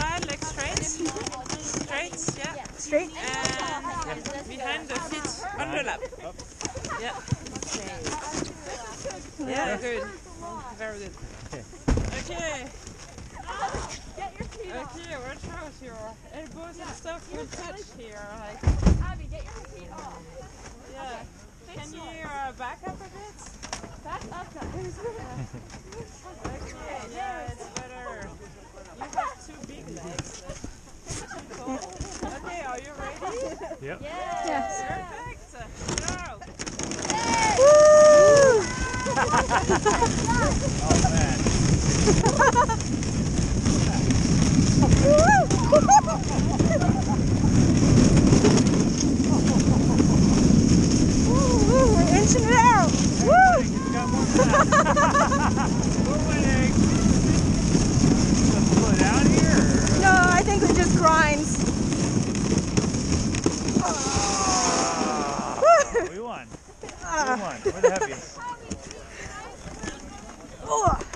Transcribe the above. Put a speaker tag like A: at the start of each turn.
A: side, legs straight. Straight, yeah.
B: Straight?
A: And behind the feet, underlap. Yeah. Yeah, good. Very good. Okay. Okay, watch out, your elbows and stuff will touch here. Like.
C: Abby, get your feet off.
A: Yeah. Can you back up a bit?
C: Back up, guys.
A: Okay, yeah, it's better. You have two big legs. Okay, are you ready?
D: Yep.
B: Yes.
A: Perfect. Go.
D: Oh man.
B: We're inching it out. Woo!
D: Got more than that. Slow down here? Or?
B: No, I think it just grinds.
D: We won. We won. We're the heaviest.
B: Oh.